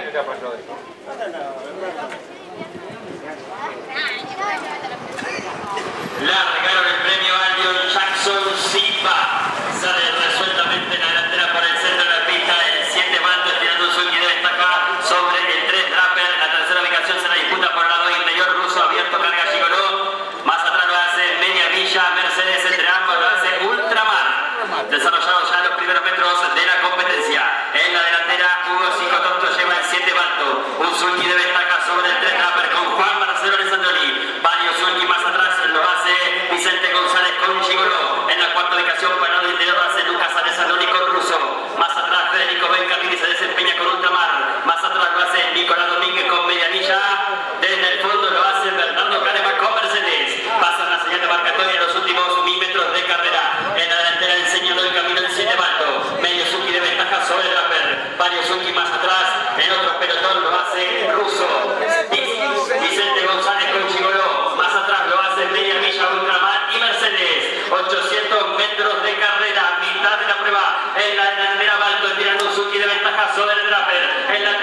año te ha pasado esto. Largaron el premio a John Jackson Silva. Sale resueltamente la delantera por el centro de la pista. El 7 Balto tirando un swing de destaca sobre el 3 Draper. La tercera ubicación se la disputa por el lado interior ruso. Abierto carga Gigoló. Más atrás lo hace Media Villa. Mercedes entre ambos lo hace Ultramar. Desarrollados ya los primeros metros de la competencia. En la delantera Hugo Cicotonto lleva el 7 Balto. Un swing de ventaja sobre el 3 Draper con Juan Marcelo Alessandroni. Varios swing más atrás lo hace Vicente González con Gigoló. En la cuarta ubicación para el interior lo hace Lucas Alessandroni con Russo. Más atrás Federico Bencatini se desempeña con Ultramar. Más atrás lo hace Nicolás Domínguez con Medianilla. Desde el fondo lo hace Bernardo Caneva con Mercedes. Pasan la señal de marcatoria en los últimos 1000 metros de carrera. En la delantera enseñando el camino del 7 Balto. Medio Suki de ventaja sobre el Draper. Varios Suki más atrás. En otro pelotón lo hace Russo. Vicente González con Gigoló. Más atrás lo hace Media Villa, Ultramar y Mercedes. 800 metros de carrera, mitad de la prueba. En la delantera Balto tirando un Suki de ventaja sobre el Draper. En la